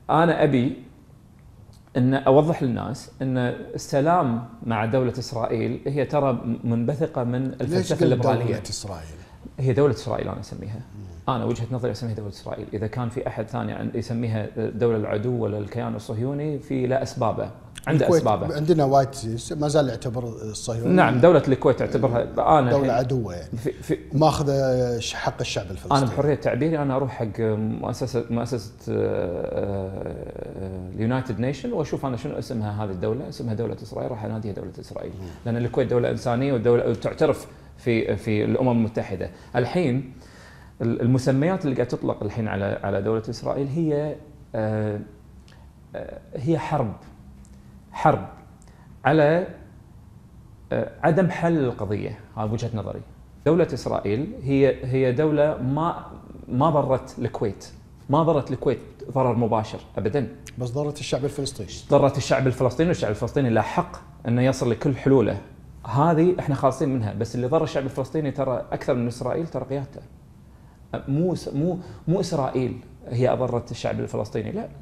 انا ابي ان اوضح للناس ان السلام مع دوله اسرائيل هي ترى منبثقه من الفلسفه الليبراليه. دولة اسرائيل هي دوله اسرائيل انا اسميها. انا وجهه نظري اسميها دوله اسرائيل. اذا كان في احد ثاني يسميها دوله العدو ولا الكيان الصهيوني في لا اسبابه، عنده اسبابه. عندنا وايد ما زال يعتبر الصهيوني. نعم، دوله الكويت تعتبرها انا دوله عدوه يعني ماخذه حق الشعب الفلسطيني. انا بحريه تعبيري انا اروح حق مؤسسه اليونايتد نيشن واشوف انا شنو اسمها هذه الدوله، اسمها دوله اسرائيل، راح اناديها دوله اسرائيل. لان الكويت دوله انسانيه ودوله تعترف في الامم المتحده. الحين المسميات اللي قاعد تطلق الحين على دوله اسرائيل هي حرب على عدم حل القضيه. هذه وجهه نظري. دوله اسرائيل هي دوله ما ضرت الكويت، ما ضرت الكويت ضرر مباشر ابدا، بس ضرت الشعب الفلسطيني. ضرت الشعب الفلسطيني، والشعب الفلسطيني له حق انه يصل لكل حلوله. هذه احنا خالصين منها. بس اللي ضر الشعب الفلسطيني ترى اكثر من اسرائيل، ترى قيادته. مو اسرائيل هي اضرت الشعب الفلسطيني، لا.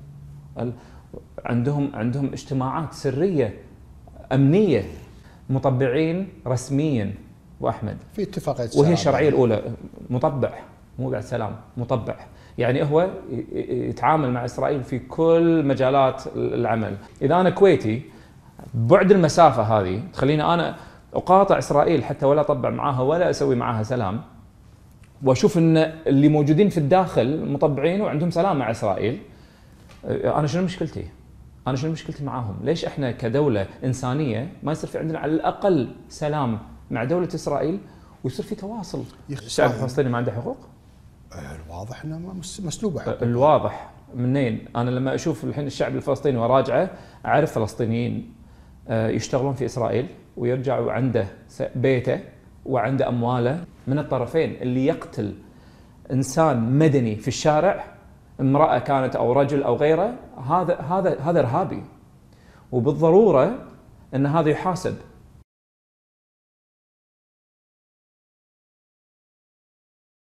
عندهم اجتماعات سريه امنيه، مطبعين رسميا واحمد في اتفاقيه سلام، وهي الشرعيه الاولى. مطبع، مو بعد سلام، مطبع. يعني هو يتعامل مع اسرائيل في كل مجالات العمل. اذا انا كويتي بعد المسافه هذه تخليني انا اقاطع اسرائيل حتى ولا اطبع معاها ولا اسوي معاها سلام، واشوف ان اللي موجودين في الداخل مطبعين وعندهم سلام مع اسرائيل، انا شنو مشكلتي؟ انا شنو مشكلتي معاهم؟ ليش احنا كدوله انسانيه ما يصير في عندنا على الاقل سلام مع دوله اسرائيل ويصير في تواصل؟ الشعب الفلسطيني ما عنده حقوق؟ الواضح انه مسلوبه حقوق. الواضح منين؟ انا لما اشوف الحين الشعب الفلسطيني وراجعه اعرف فلسطينيين يشتغلون في اسرائيل ويرجعوا عنده بيته وعنده امواله من الطرفين. اللي يقتل انسان مدني في الشارع، امراه كانت او رجل او غيره، هذا ارهابي، وبالضروره ان هذا يحاسب.